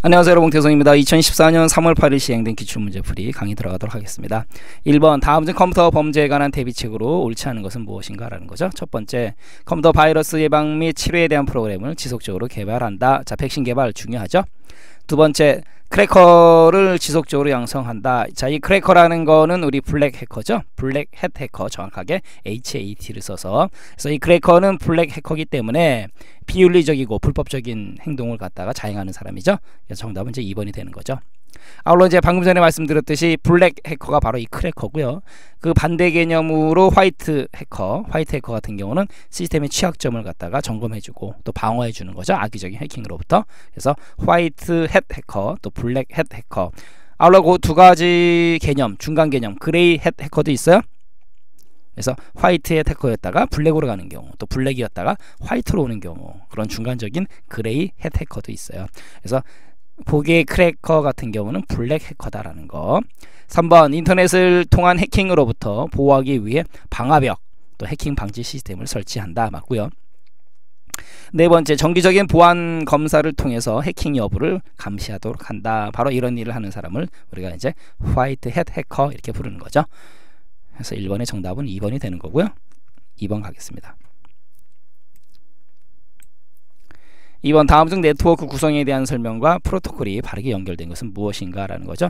안녕하세요, 여러분. 봉태성입니다. 2014년 3월 8일 시행된 기출문제풀이 강의 들어가도록 하겠습니다. 1번, 다음 중 컴퓨터 범죄에 관한 대비책으로 옳지 않은 것은 무엇인가 라는 거죠. 첫 번째, 컴퓨터 바이러스 예방 및 치료에 대한 프로그램을 지속적으로 개발한다. 자, 백신 개발 중요하죠. 두 번째, 크래커를 지속적으로 양성한다. 자, 이 크래커라는 거는 우리 블랙 해커죠. 블랙 햇 해커, 정확하게 HAT를 써서. 그래서 이 크래커는 블랙 해커이기 때문에 비윤리적이고 불법적인 행동을 갖다가 자행하는 사람이죠. 그래서 정답은 이제 2번이 되는 거죠. 아울러 이제 방금 전에 말씀드렸듯이 블랙 해커가 바로 이 크래커고요. 그 반대 개념으로 화이트 해커 같은 경우는 시스템의 취약점을 갖다가 점검해주고 또 방어해주는 거죠. 악의적인 해킹으로부터. 그래서 화이트 햇 해커, 또 블랙 햇 해커. 아울러 그 두 가지 개념, 중간 개념, 그레이 햇 해커도 있어요. 그래서 화이트 햇 해커였다가 블랙으로 가는 경우, 또 블랙이었다가 화이트로 오는 경우, 그런 중간적인 그레이 햇 해커도 있어요. 그래서 보기의 크래커 같은 경우는 블랙 해커다라는 거. 3번, 인터넷을 통한 해킹으로부터 보호하기 위해 방화벽, 또 해킹 방지 시스템을 설치한다. 맞고요. 네 번째, 정기적인 보안 검사를 통해서 해킹 여부를 감시하도록 한다. 바로 이런 일을 하는 사람을 우리가 이제 화이트 햇 해커 이렇게 부르는 거죠. 그래서 1번의 정답은 2번이 되는 거고요. 2번 가겠습니다. 2번, 다음 중 네트워크 구성에 대한 설명과 프로토콜이 바르게 연결된 것은 무엇인가 라는 거죠.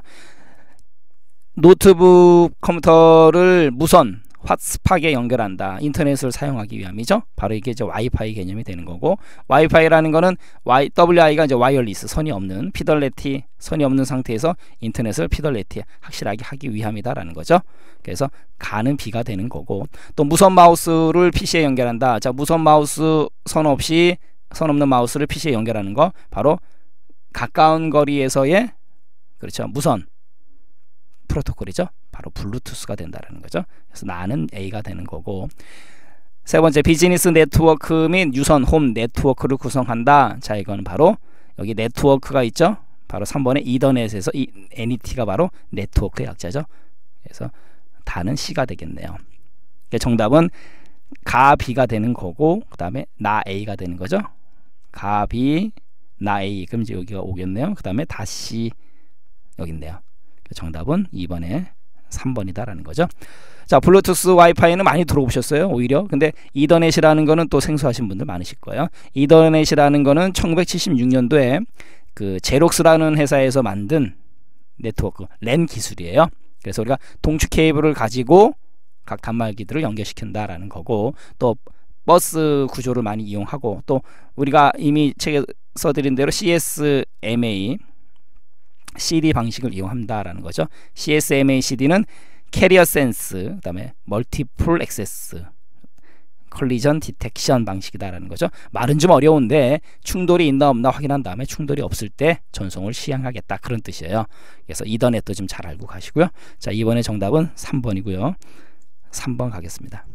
노트북 컴퓨터를 무선 핫스팟에 연결한다. 인터넷을 사용하기 위함이죠. 바로 이게 이제 와이파이 개념이 되는 거고, 와이파이라는 거는 WI가 이제 와이어리스, 선이 없는 피덜레티, 선이 없는 상태에서 인터넷을 피덜레티 확실하게 하기 위함이다라는 거죠. 그래서 가는 B가 되는 거고, 또 무선 마우스를 PC에 연결한다. 자, 무선 마우스 선 없는 마우스를 PC에 연결하는 거 바로 가까운 거리에서의, 그렇죠, 무선 프로토콜이죠. 바로 블루투스가 된다는 거죠. 그래서 나는 A가 되는 거고, 세 번째, 비즈니스 네트워크 및 유선 홈 네트워크를 구성한다. 자, 이거는 바로 여기 네트워크가 있죠. 바로 3번의 이더넷에서 이 NET가 바로 네트워크의 약자죠. 그래서 다는 C가 되겠네요. 그러니까 정답은 가 B가 되는 거고, 그 다음에 나 A가 되는 거죠. 가 B, 나 A. 그럼 이제 여기가 오겠네요. 그 다음에 다시 여기 있네요. 정답은 2번에 3번이다라는 거죠. 자, 블루투스 와이파이는 많이 들어보셨어요, 오히려. 근데 이더넷이라는 거는 또 생소하신 분들 많으실 거예요. 이더넷이라는 거는 1976년도에 그 제록스라는 회사에서 만든 네트워크, 랜 기술이에요. 그래서 우리가 동축 케이블을 가지고 각 단말기들을 연결시킨다라는 거고, 또 버스 구조를 많이 이용하고, 또 우리가 이미 책에 써드린 대로 CSMA CD 방식을 이용한다라는 거죠. CSMA CD는 캐리어 센스, 그 다음에 멀티플 액세스, 컬리전 디텍션 방식이다라는 거죠. 말은 좀 어려운데 충돌이 있나 없나 확인한 다음에 충돌이 없을 때 전송을 시행하겠다, 그런 뜻이에요. 그래서 이더넷도 좀 잘 알고 가시고요. 자, 이번에 정답은 3번이고요. 3번 가겠습니다.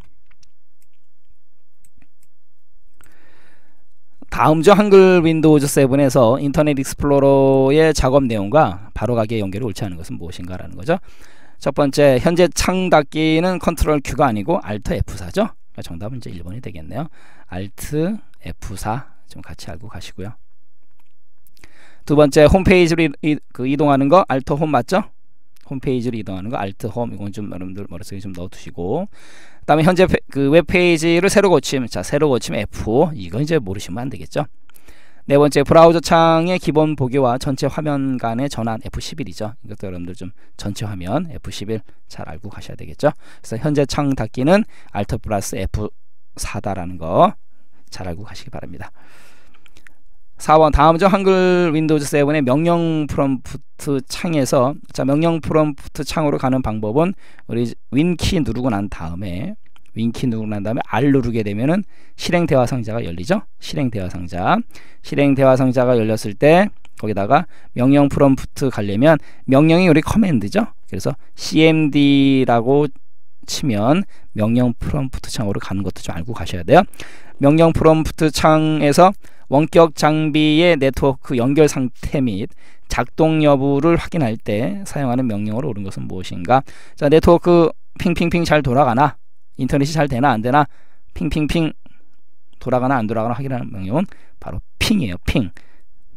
다음 중 한글 윈도우즈 7에서 인터넷 익스플로러의 작업 내용과 바로가기의 연결이 옳지 않은 것은 무엇인가 라는 거죠. 첫 번째, 현재 창 닫기는 컨트롤 Q가 아니고 Alt F4죠. 그러니까 정답은 이제 1번이 되겠네요. Alt F4 좀 같이 알고 가시고요. 두 번째, 홈페이지로 이동하는 거 Alt 홈 맞죠? 홈페이지로 이동하는 거 Alt 홈, 이건 좀 여러분들 머릿속에 좀 넣어두시고, 그 다음에 현재 그 웹페이지를 새로 고침, 자, 새로 고침 F5, 이건 이제 모르시면 안 되겠죠. 네 번째, 브라우저 창의 기본 보기와 전체 화면 간의 전환 F11이죠. 이것도 여러분들 좀 전체 화면 F11 잘 알고 가셔야 되겠죠. 그래서 현재 창 닫기는 Alt 플러스 F4다라는 거 잘 알고 가시기 바랍니다. 4번, 다음 중 한글 윈도우즈 7의 명령 프롬프트 창에서, 자, 명령 프롬프트 창으로 가는 방법은 우리 윈키 누르고 난 다음에 R 누르게 되면은 실행 대화 상자가 열리죠. 실행 대화 상자가 열렸을 때 거기다가 명령 프롬프트 가려면 명령이 우리 커맨드죠. 그래서 cmd라고 치면 명령 프롬프트 창으로 가는 것도 좀 알고 가셔야 돼요. 명령 프롬프트 창에서 원격 장비의 네트워크 연결 상태 및 작동 여부를 확인할 때 사용하는 명령어로 옳은 것은 무엇인가? 자, 네트워크 핑핑핑 잘 돌아가나? 인터넷이 잘 되나 안 되나? 핑핑핑 돌아가나 안 돌아가나 확인하는 명령은 바로 핑이에요. 핑.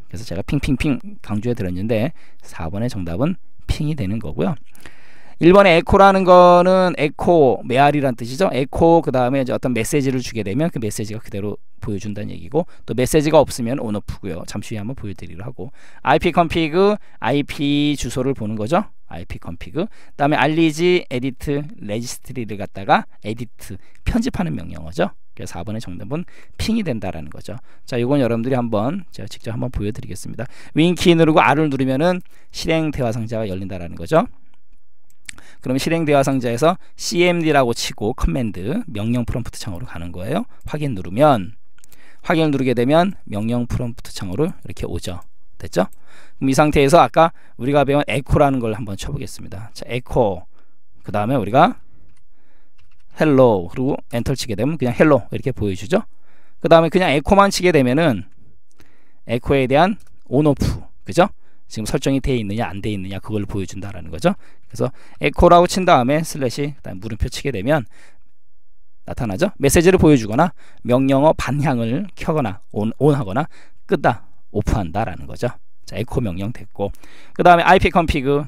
그래서 제가 핑핑핑 강조해 드렸는데 4번의 정답은 핑이 되는 거고요. 1번의 에코라는 거는 에코 메아리란 뜻이죠. 에코 그 다음에 어떤 메시지를 주게 되면 그 메시지가 그대로 보여준다는 얘기고, 또 메시지가 없으면 온오프고요. 잠시 후에 한번 보여드리기로 하고, IP config IP 주소를 보는 거죠. IP config. 그다음에 알리지 에디트 레지스트리를 갖다가 에디트 편집하는 명령어죠. 그래서 4번의 정답은 핑이 된다라는 거죠. 자, 이건 여러분들이 한번 제가 직접 한번 보여드리겠습니다. 윈키 누르고 R을 누르면은 실행 대화 상자가 열린다라는 거죠. 그럼 실행 대화 상자에서 cmd라고 치고 커맨드 명령 프롬프트 창으로 가는 거예요. 확인 누르면, 확인을 누르게 되면 명령 프롬프트 창으로 이렇게 오죠. 됐죠? 그럼 이 상태에서 아까 우리가 배운 에코라는 걸 한번 쳐보겠습니다. 자, 에코 그 다음에 우리가 헬로 그리고 엔터 치게 되면 그냥 헬로 이렇게 보여주죠. 그 다음에 그냥 에코만 치게 되면은 에코에 대한 온오프, 그죠? 지금 설정이 되어 있느냐 안 되어 있느냐 그걸 보여준다라는 거죠. 그래서 에코라고 친 다음에 슬래시 그다음 물음표 치게 되면 나타나죠. 메시지를 보여주거나 명령어 반향을 켜거나 온하거나 끄다 오프한다 라는 거죠. 자, 에코 명령 됐고, 그 다음에 IP config,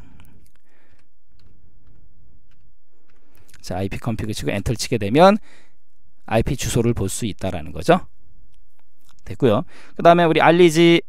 자, IP config 치고 엔터 치게 되면 IP 주소를 볼 수 있다라는 거죠. 됐고요. 그 다음에 우리 알리지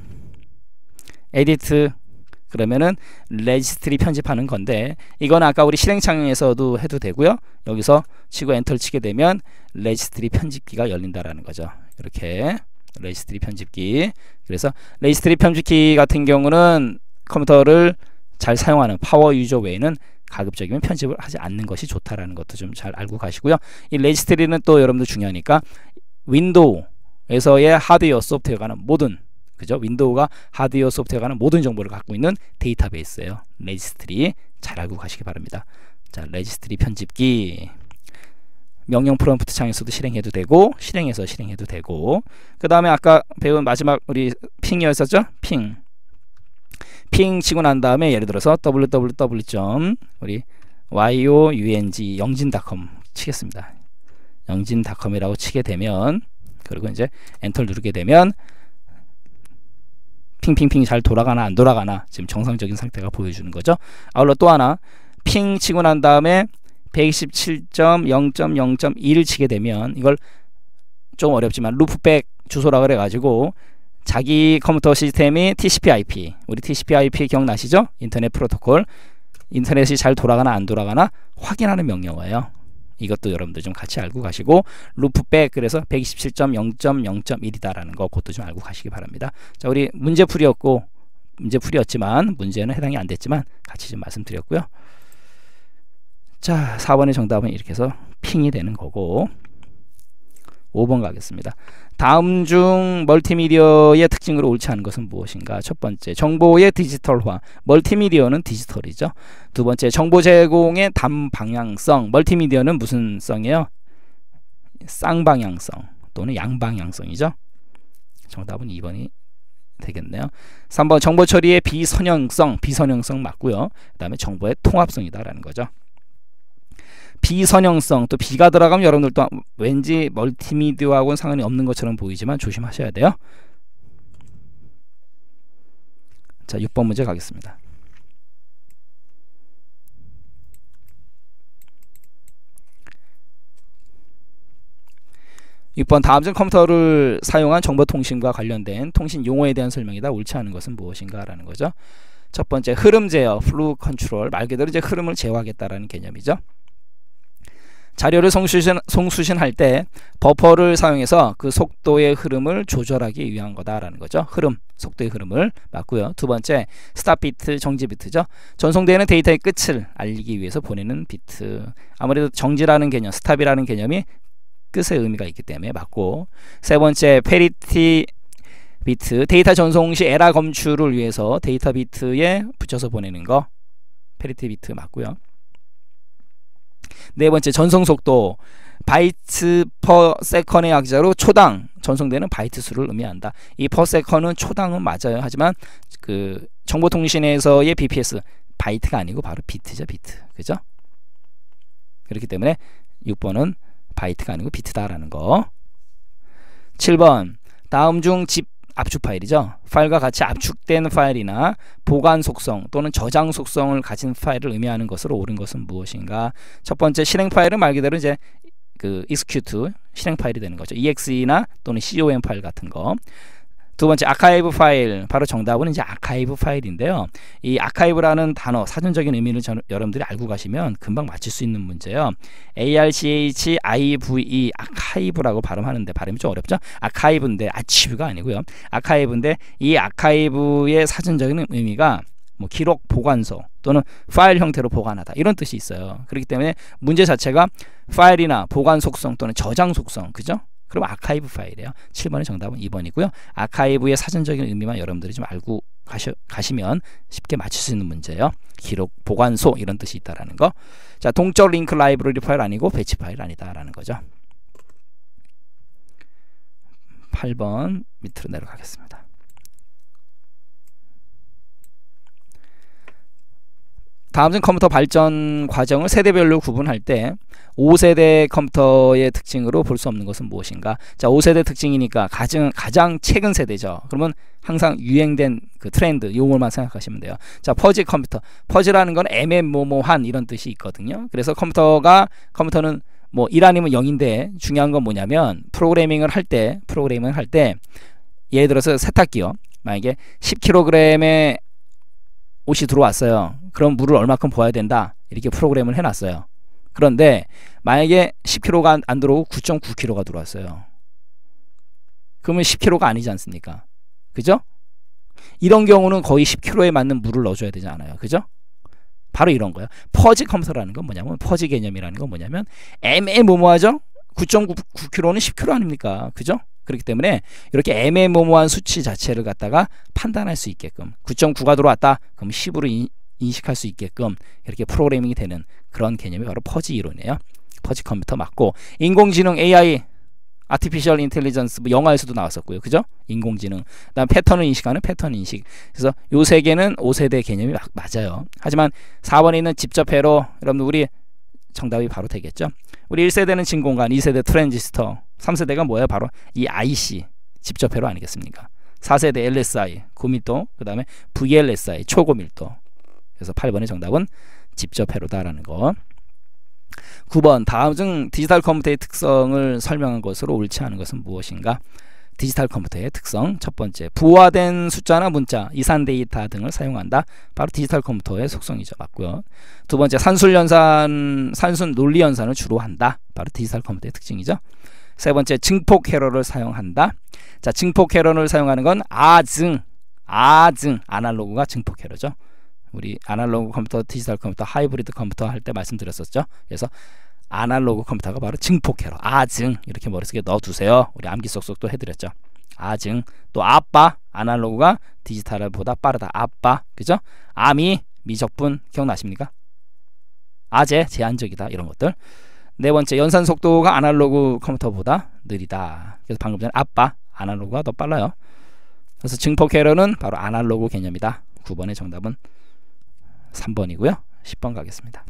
에디트 그러면은 레지스트리 편집하는 건데, 이건 아까 우리 실행창에서도 해도 되고요. 여기서 치고 엔터 치게 되면 레지스트리 편집기가 열린다라는 거죠. 이렇게 레지스트리 편집기. 그래서 레지스트리 편집기 같은 경우는 컴퓨터를 잘 사용하는 파워 유저 외에는 가급적이면 편집을 하지 않는 것이 좋다라는 것도 좀 잘 알고 가시고요. 이 레지스트리는 또 여러분들 중요하니까 윈도우에서의 하드웨어 소프트웨어가 하는 모든, 그죠? 윈도우가 하드웨어 소프트웨어가 하는 모든 정보를 갖고 있는 데이터베이스예요. 레지스트리 잘 알고 가시기 바랍니다. 자, 레지스트리 편집기 명령 프롬프트 창에서도 실행해도 되고 실행해서 실행해도 되고, 그 다음에 아까 배운 마지막 우리 핑이었었죠? 핑 치고 난 다음에 예를 들어서 www. 우리 young 영진닷컴 치겠습니다. 영진닷컴이라고 치게 되면, 그리고 이제 엔터를 누르게 되면 핑핑핑 잘 돌아가나 안 돌아가나 지금 정상적인 상태가 보여주는 거죠. 아울러 또 하나 핑 치고 난 다음에 127.0.0.1을 치게 되면, 이걸 좀 어렵지만 루프백 주소라 그래 가지고 자기 컴퓨터 시스템이 TCP/IP, 우리 TCP/IP 기억나시죠? 인터넷 프로토콜, 인터넷이 잘 돌아가나 안 돌아가나 확인하는 명령어예요. 이것도 여러분들 좀 같이 알고 가시고, 루프백 그래서 127.0.0.1이다라는 거 그것도 좀 알고 가시기 바랍니다. 자, 우리 문제풀이였지만 문제는 해당이 안 됐지만 같이 좀 말씀드렸고요. 자, 4번의 정답은 이렇게 해서 핑이 되는 거고, 5번 가겠습니다. 다음 중 멀티미디어의 특징으로 옳지 않은 것은 무엇인가? 첫 번째, 정보의 디지털화. 멀티미디어는 디지털이죠. 두 번째, 정보 제공의 단방향성. 멀티미디어는 무슨 성이에요? 쌍방향성 또는 양방향성이죠. 정답은 2번이 되겠네요. 3번, 정보 처리의 비선형성. 비선형성 맞고요. 그 다음에 정보의 통합성이다라는 거죠. 비선형성, 또 비가 들어가면 여러분들도 왠지 멀티미디어하고는 상관이 없는 것처럼 보이지만 조심하셔야 돼요. 자, 6번 문제 가겠습니다. 6번, 다음 중 컴퓨터를 사용한 정보통신과 관련된 통신 용어에 대한 설명이다. 옳지 않은 것은 무엇인가? 라는 거죠. 첫 번째, 흐름 제어, 플루 컨트롤. 말 그대로 이제 흐름을 제어하겠다라는 개념이죠. 자료를 송수신할 때 버퍼를 사용해서 그 속도의 흐름을 조절하기 위한 거다라는 거죠. 흐름, 속도의 흐름을 맞고요. 두 번째, 스탑 비트, 정지 비트죠. 전송되는 데이터의 끝을 알리기 위해서 보내는 비트. 아무래도 정지라는 개념, 스탑이라는 개념이 끝의 의미가 있기 때문에 맞고, 세 번째, 페리티 비트, 데이터 전송 시 에러 검출을 위해서 데이터 비트에 붙여서 보내는 거, 페리티 비트 맞고요. 네 번째, 전송 속도, 바이트 퍼 세컨의 약자로 초당 전송되는 바이트 수를 의미한다. 이 퍼 세컨은 초당은 맞아요. 하지만 그 정보통신에서의 BPS 바이트가 아니고 바로 비트죠, 비트. 그죠? 그렇기 때문에 6번은 바이트가 아니고 비트다라는 거. 7번, 다음 중 집 압축 파일이죠. 파일과 같이 압축된 파일이나 보관 속성 또는 저장 속성을 가진 파일을 의미하는 것으로 옳은 것은 무엇인가? 첫 번째 실행 파일은 말 그대로 이제 그 execute 실행 파일이 되는 거죠. exe나 또는 com 파일 같은 거. 두 번째 아카이브 파일, 바로 정답은 이제 아카이브 파일인데요. 이 아카이브라는 단어 사전적인 의미를 여러분들이 알고 가시면 금방 맞출 수 있는 문제예요. archive 아카이브라고 발음하는데 발음이 좀 어렵죠? 아카이브인데 아치브가 아니고요. 아카이브인데 이 아카이브의 사전적인 의미가 뭐 기록 보관소 또는 파일 형태로 보관하다 이런 뜻이 있어요. 그렇기 때문에 문제 자체가 파일이나 보관 속성 또는 저장 속성, 그죠? 그럼 아카이브 파일이에요. 7번의 정답은 2번이고요. 아카이브의 사전적인 의미만 여러분들이 좀 알고 가시면 쉽게 맞출 수 있는 문제예요. 기록, 보관소 이런 뜻이 있다라는 거. 자, 동적 링크 라이브러리 파일 아니고 배치 파일 아니다라는 거죠. 8번 밑으로 내려가겠습니다. 다음은 컴퓨터 발전 과정을 세대별로 구분할 때 5세대 컴퓨터의 특징으로 볼 수 없는 것은 무엇인가? 자, 5세대 특징이니까 가장 최근 세대죠. 그러면 항상 유행된 그 트렌드 용어만 생각하시면 돼요. 자, 퍼지 컴퓨터. 퍼지라는 건 애매모호한 이런 뜻이 있거든요. 그래서 컴퓨터는 뭐 1 아니면 0인데 중요한 건 뭐냐면 프로그래밍을 할 때 예를 들어서 세탁기요. 만약에 10kg의 옷이 들어왔어요. 그럼 물을 얼마큼 부어야 된다. 이렇게 프로그램을 해놨어요. 그런데 만약에 10kg가 안 들어오고 9.9kg가 들어왔어요. 그러면 10kg가 아니지 않습니까? 그죠? 이런 경우는 거의 10kg에 맞는 물을 넣어줘야 되지 않아요. 그죠? 바로 이런 거예요. 퍼지 컴퓨터라는 건 뭐냐면, 퍼지 개념이라는 건 뭐냐면 애매모호하죠? 9.9kg는 10kg 아닙니까? 그죠? 그렇기 때문에 이렇게 애매모호한 수치 자체를 갖다가 판단할 수 있게끔 9.9가 들어왔다 그럼 10으로 인식할 수 있게끔 이렇게 프로그래밍이 되는 그런 개념이 바로 퍼지 이론이에요. 퍼지 컴퓨터 맞고, 인공지능 AI 아티피셜 인텔리전스 뭐 영화에서도 나왔었고요. 그죠? 인공지능. 그다음 패턴을 인식하는 패턴 인식. 그래서 요 세 개는 5세대 개념이 맞아요. 하지만 4번에 있는 직접 회로 여러분 우리 정답이 바로 되겠죠. 우리 1세대는 진공관, 2세대 트랜지스터, 3세대가 뭐예요? 바로 이 IC 직접 회로 아니겠습니까? 4세대 LSI 고밀도, 그 다음에 VLSI 초고밀도. 그래서 8번의 정답은 직접 회로다라는 거. 9번 다음 중 디지털 컴퓨터의 특성을 설명한 것으로 옳지 않은 것은 무엇인가? 디지털 컴퓨터의 특성. 첫 번째, 부화된 숫자나 문자, 이산 데이터 등을 사용한다. 바로 디지털 컴퓨터의 속성이죠. 맞고요. 두 번째, 산술 논리 연산을 주로 한다. 바로 디지털 컴퓨터의 특징이죠. 세 번째, 증폭 회로를 사용한다. 자, 증폭 회로를 사용하는 건 아날로그가 증폭 회로죠. 우리 아날로그 컴퓨터, 디지털 컴퓨터, 하이브리드 컴퓨터 할 때 말씀드렸었죠. 그래서 아날로그 컴퓨터가 바로 증폭 회로, 이렇게 머릿속에 넣어두세요. 우리 암기 쏙쏙도 해드렸죠. 또 아날로그가 디지털보다 빠르다. 그죠? 암이 미적분 기억나십니까? 제한적이다. 이런 것들. 네 번째, 연산 속도가 아날로그 컴퓨터보다 느리다. 그래서 방금 전에 아날로그가 더 빨라요. 그래서 증폭 회로는 바로 아날로그 개념이다. 9번의 정답은 3번이고요. 10번 가겠습니다.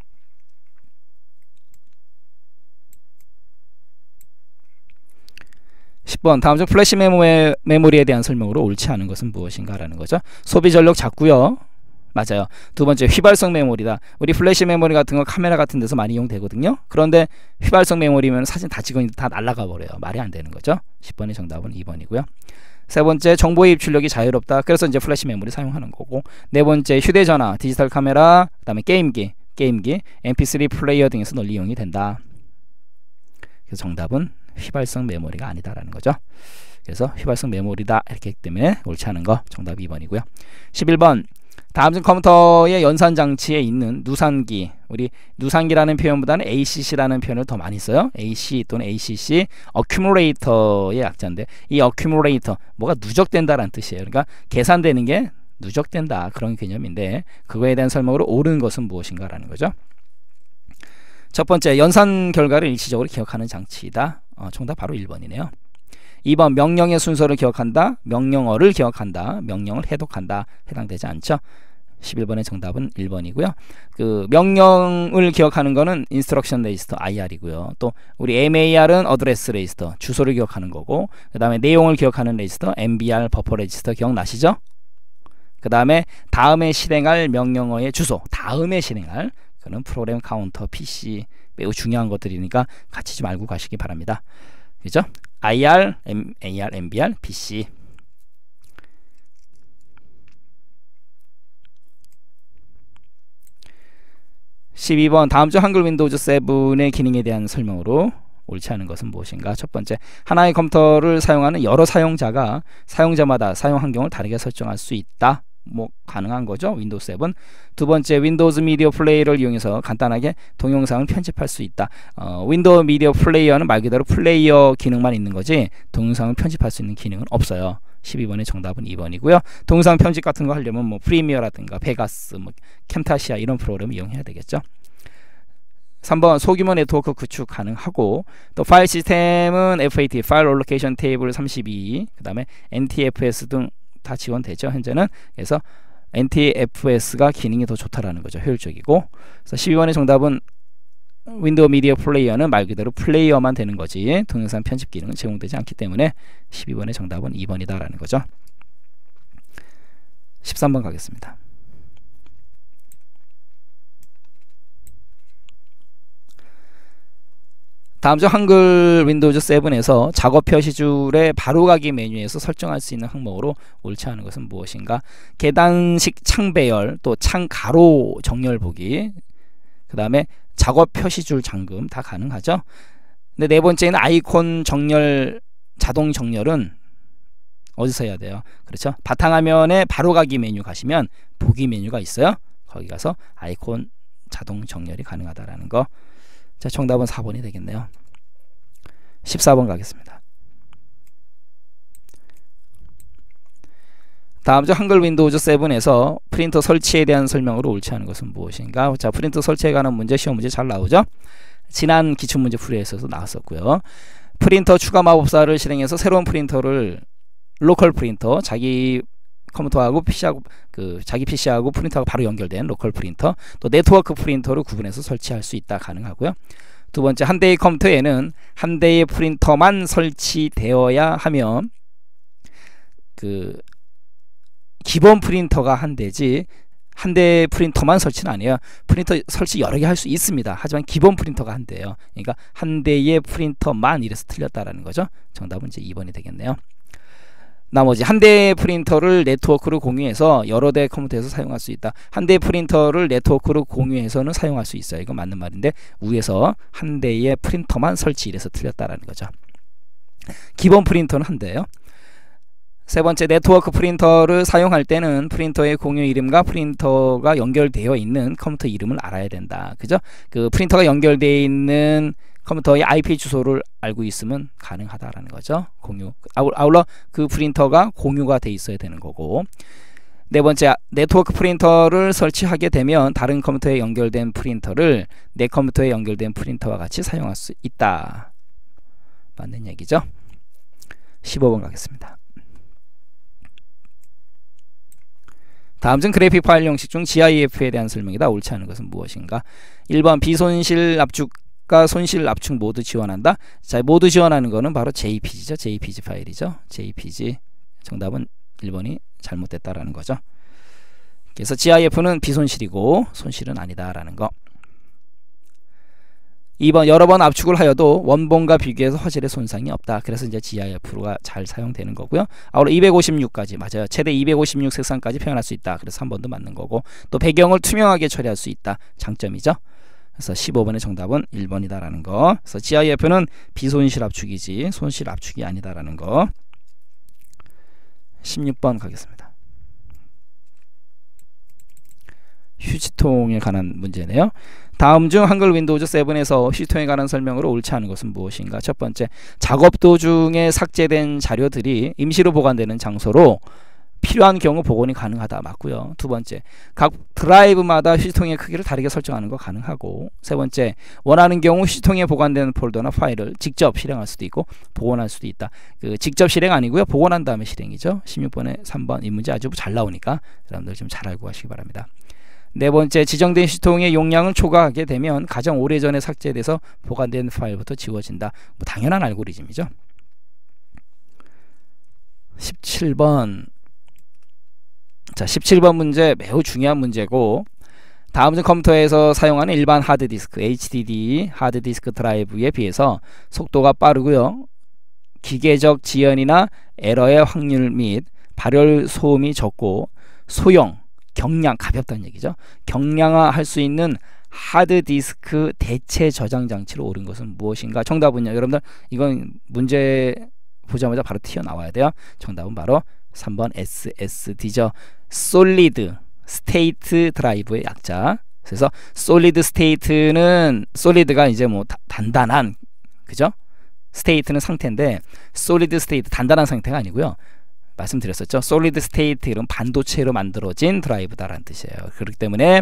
10번 다음 중 플래시 메모리에 대한 설명으로 옳지 않은 것은 무엇인가 라는 거죠. 소비 전력 작고요. 맞아요. 두 번째, 휘발성 메모리다. 우리 플래시 메모리 같은 거 카메라 같은 데서 많이 이용되거든요. 그런데 휘발성 메모리면 사진 다 찍으니 다 날아가 버려요. 말이 안 되는 거죠. 10번의 정답은 2번이고요. 세 번째, 정보의 입출력이 자유롭다. 그래서 이제 플래시 메모리 사용하는 거고. 네 번째, 휴대전화, 디지털 카메라, 그 다음에 게임기, mp3 플레이어 등에서 널리 이용이 된다. 그래서 정답은 휘발성 메모리가 아니다라는 거죠. 그래서 휘발성 메모리다 이렇게 했기 때문에 옳지 않은 거 정답 2번이고요. 11번 다음 중 컴퓨터의 연산 장치에 있는 누산기, 우리 누산기라는 표현보다는 ACC라는 표현을 더 많이 써요. AC 또는 ACC, accumulator의 약자인데 이 accumulator 뭐가 누적된다라는 뜻이에요. 그러니까 계산되는 게 누적된다 그런 개념인데 그거에 대한 설명으로 옳은 것은 무엇인가라는 거죠. 첫 번째, 연산 결과를 일시적으로 기억하는 장치이다. 정답 바로 1번이네요. 2번, 명령의 순서를 기억한다. 명령어를 기억한다. 명령을 해독한다. 해당되지 않죠. 11번의 정답은 1번이고요. 그 명령을 기억하는 거는 instruction register IR이고요. 또 우리 MAR은 address register 주소를 기억하는 거고, 그 다음에 내용을 기억하는 register MBR 버퍼 register 기억나시죠? 그 다음에 다음에 실행할 명령어의 주소, 다음에 실행할 그런 프로그램 카운터 PC 매우 중요한 것들이니까 같이 좀 알고 가시기 바랍니다. 그죠? IR, MAR, MBR, PC. 12번 다음 주 한글 윈도우즈 7의 기능에 대한 설명으로 옳지 않은 것은 무엇인가? 첫 번째, 하나의 컴퓨터를 사용하는 여러 사용자가 사용자마다 사용 환경을 다르게 설정할 수 있다. 뭐 가능한 거죠. 윈도우 7. 두 번째, 윈도우즈 미디어 플레이어를 이용해서 간단하게 동영상을 편집할 수 있다. 윈도우 미디어 플레이어는 말 그대로 플레이어 기능만 있는 거지 동영상을 편집할 수 있는 기능은 없어요. 12번의 정답은 2번이고요. 동영상 편집 같은 거 하려면 뭐 프리미어라든가 베가스, 뭐 캠타시아 이런 프로그램을 이용해야 되겠죠. 3번, 소규모 네트워크 구축 가능하고, 또 파일 시스템은 FAT, 파일 알로케이션 테이블 32, 그 다음에 NTFS 등 다 지원되죠, 현재는. 그래서 NTFS가 기능이 더 좋다라는 거죠, 효율적이고. 그래서 12번의 정답은 윈도우 미디어 플레이어는 말 그대로 플레이어만 되는 거지 동영상 편집 기능은 제공되지 않기 때문에 12번의 정답은 2번이다 라는 거죠. 13번 가겠습니다. 다음 주 한글 윈도우즈 7에서 작업 표시줄의 바로가기 메뉴에서 설정할 수 있는 항목으로 옳지 않은 것은 무엇인가? 계단식 창 배열, 또 창 가로 정렬 보기, 그 다음에 작업 표시줄 잠금 다 가능하죠. 근데 네 번째는 아이콘 정렬, 자동 정렬은 어디서 해야 돼요? 그렇죠. 바탕화면에 바로가기 메뉴 가시면 보기 메뉴가 있어요. 거기 가서 아이콘 자동 정렬이 가능하다라는 거. 자, 정답은 4번이 되겠네요. 14번 가겠습니다. 다음 주 한글 윈도우즈 7에서 프린터 설치에 대한 설명으로 옳지 않은 것은 무엇인가? 자, 프린터 설치에 관한 문제, 시험 문제 잘 나오죠? 지난 기출문제 풀이에서도 나왔었고요. 프린터 추가 마법사를 실행해서 새로운 프린터를 로컬 프린터, 자기 컴퓨터하고 PC하고 자기 PC하고 프린터가 바로 연결된 로컬 프린터, 또 네트워크 프린터를 구분해서 설치할 수 있다 가능하고요. 두 번째, 한 대의 컴퓨터에는 한 대의 프린터만 설치되어야 하며 기본 프린터가 한 대지 한 대의 프린터만 설치는 아니에요. 프린터 설치 여러 개 할 수 있습니다. 하지만 기본 프린터가 한 대예요. 그러니까 한 대의 프린터만, 이래서 틀렸다라는 거죠. 정답은 이제 2번이 되겠네요. 나머지 한 대의 프린터를 네트워크로 공유해서 여러 대의 컴퓨터에서 사용할 수 있다. 한 대의 프린터를 네트워크로 공유해서는 사용할 수 있어요. 이건 맞는 말인데 위에서 한 대의 프린터만 설치, 이래서 틀렸다라는 거죠. 기본 프린터는 한 대예요. 세 번째, 네트워크 프린터를 사용할 때는 프린터의 공유 이름과 프린터가 연결되어 있는 컴퓨터 이름을 알아야 된다. 그죠? 그 프린터가 연결되어 있는 컴퓨터의 IP 주소를 알고 있으면 가능하다라는 거죠. 공유. 아울러 그 프린터가 공유가 돼 있어야 되는 거고. 네 번째, 네트워크 프린터를 설치하게 되면 다른 컴퓨터에 연결된 프린터를 내 컴퓨터에 연결된 프린터와 같이 사용할 수 있다. 맞는 얘기죠. 15번 가겠습니다. 다음 중 그래픽 파일 형식 중 GIF에 대한 설명이다. 옳지 않은 것은 무엇인가? 1번, 비손실 압축과 손실 압축 모두 지원한다. 자, 모두 지원하는 거는 바로 JPG죠. JPG 파일이죠. JPG. 정답은 1번이 잘못됐다라는 거죠. 그래서 GIF는 비손실이고 손실은 아니다라는 거. 2번, 여러 번 압축을 하여도 원본과 비교해서 화질에 손상이 없다. 그래서 이제 GIF가 잘 사용되는 거고요. 아울러 256까지 맞아요. 최대 256 색상까지 표현할 수 있다. 그래서 3번도 맞는 거고, 또 배경을 투명하게 처리할 수 있다. 장점이죠. 그래서 15번의 정답은 1번이다라는 거. 그래서 GIF는 비손실 압축이지 손실 압축이 아니다라는 거. 16번 가겠습니다. 휴지통에 관한 문제네요. 다음 중 한글 윈도우즈 7에서 휴지통에 관한 설명으로 옳지 않은 것은 무엇인가? 첫 번째, 작업 도중에 삭제된 자료들이 임시로 보관되는 장소로 필요한 경우 복원이 가능하다. 맞고요. 두 번째, 각 드라이브마다 휴지통의 크기를 다르게 설정하는 거 가능하고, 세 번째, 원하는 경우 휴지통에 보관되는 폴더나 파일을 직접 실행할 수도 있고 복원할 수도 있다. 그 직접 실행 아니고요. 복원한 다음에 실행이죠. 16번에 3번 이 문제 아주 잘 나오니까 여러분들 좀 잘 알고 가시기 바랍니다. 네 번째, 지정된 휴지통의 용량을 초과하게 되면 가장 오래전에 삭제돼서 보관된 파일부터 지워진다. 뭐 당연한 알고리즘이죠. 17번. 자, 17번 문제 매우 중요한 문제고, 다음 중 컴퓨터에서 사용하는 일반 하드디스크 HDD 하드디스크 드라이브에 비해서 속도가 빠르고요. 기계적 지연이나 에러의 확률 및 발열 소음이 적고 소형, 경량, 가볍다는 얘기죠. 경량화 할 수 있는 하드디스크 대체 저장 장치로 옳은 것은 무엇인가? 정답은요. 여러분들 이건 문제 보자마자 바로 튀어나와야 돼요. 정답은 바로 3번 SSD죠. 솔리드 스테이트 드라이브의 약자. 그래서 솔리드 스테이트는, 솔리드가 이제 뭐 단단한, 그죠? 스테이트는 상태인데 솔리드 스테이트 단단한 상태가 아니고요. 말씀드렸었죠. 솔리드 스테이트 이런 반도체로 만들어진 드라이브다라는 뜻이에요. 그렇기 때문에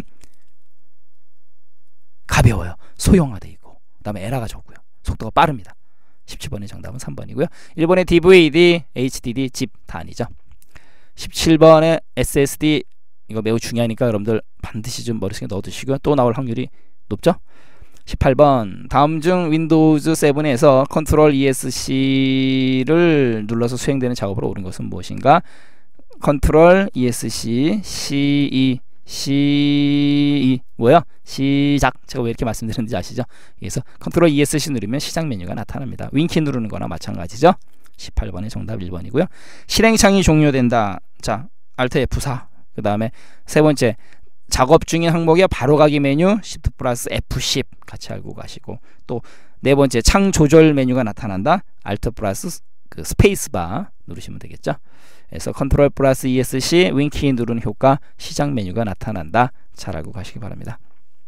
가벼워요. 소형화되어 있고, 그 다음에 에러가 적고요. 속도가 빠릅니다. 17번의 정답은 3번이고요. 1번의 DVD, HDD, 집 다 아니죠. 17번의 SSD, 이거 매우 중요하니까 여러분들 반드시 좀 머릿속에 넣어두시고요. 또 나올 확률이 높죠. 18번, 다음 중 윈도우즈 7에서 컨트롤 ESC를 눌러서 수행되는 작업으로 옳은 것은 무엇인가? 컨트롤 ESC CE 뭐야? 시작. 제가 왜 이렇게 말씀드렸는지 아시죠? 그래서 컨트롤 ESC 누르면 시작 메뉴가 나타납니다. 윈키 누르는 거나 마찬가지죠. 18번의 정답 1번이고요. 실행창이 종료된다. 자, Alt F4. 그 다음에 세 번째, 작업 중인 항목의 바로가기 메뉴 Shift 플러스 F10 같이 알고 가시고, 또 네 번째, 창 조절 메뉴가 나타난다. Alt 플러스 그 스페이스바 누르시면 되겠죠. 그래서 컨트롤 플러스 ESC 윈키 누르는 효과 시작 메뉴가 나타난다. 잘 알고 가시기 바랍니다.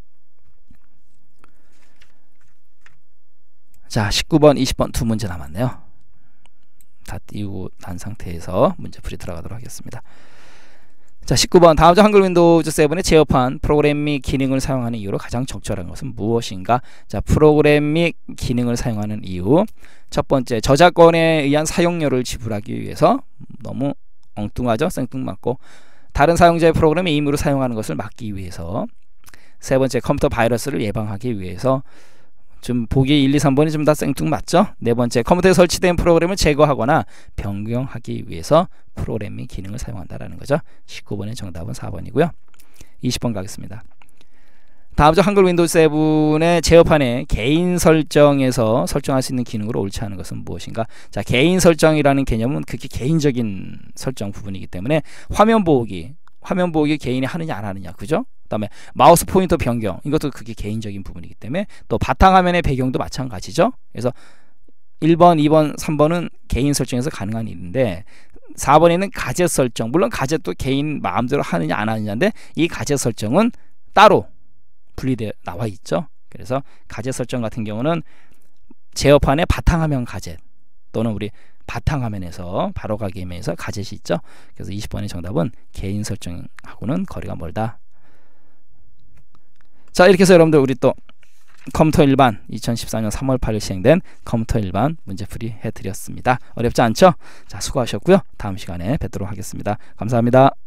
자, 19번, 20번 두 문제 남았네요. 다 띄우고 난 상태에서 문제풀이 들어가도록 하겠습니다. 자, 19번, 다음 중 한글 윈도우즈 7의 제어판 프로그램 및 기능을 사용하는 이유로 가장 적절한 것은 무엇인가? 자, 프로그램 및 기능을 사용하는 이유. 첫 번째, 저작권에 의한 사용료를 지불하기 위해서. 너무 엉뚱하죠? 생뚱맞고. 다른 사용자의 프로그램을 임의로 사용하는 것을 막기 위해서. 세 번째, 컴퓨터 바이러스를 예방하기 위해서. 좀 보기 1, 2, 3번이 좀 다 생뚱맞죠? 네 번째, 컴퓨터에 설치된 프로그램을 제거하거나 변경하기 위해서 프로그램 및 기능을 사용한다라는 거죠. 19번의 정답은 4번이고요. 20번 가겠습니다. 다음 중 한글 윈도우즈 7의 제어판에 개인 설정에서 설정할 수 있는 기능으로 옳지 않은 것은 무엇인가? 자, 개인 설정이라는 개념은 극히 개인적인 설정 부분이기 때문에 화면 보호기 개인이 하느냐 안 하느냐, 그죠? 그 다음에 마우스 포인터 변경, 이것도 그게 개인적인 부분이기 때문에, 또 바탕화면의 배경도 마찬가지죠. 그래서 1번, 2번, 3번은 개인 설정에서 가능한 일인데, 4번에는 가젯 설정, 물론 가젯도 개인 마음대로 하느냐 안 하느냐인데, 이 가젯 설정은 따로 분리되어 나와 있죠. 그래서 가젯 설정 같은 경우는 제어판의 바탕화면 가젯, 또는 우리 바탕화면에서 바로가기 메뉴에서 가젯이 있죠. 그래서 20번의 정답은 개인 설정하고는 거리가 멀다. 자, 이렇게 해서 여러분들 우리 또 컴퓨터 일반 2014년 3월 8일 시행된 컴퓨터 일반 문제풀이 해드렸습니다. 어렵지 않죠? 자, 수고하셨고요. 다음 시간에 뵙도록 하겠습니다. 감사합니다.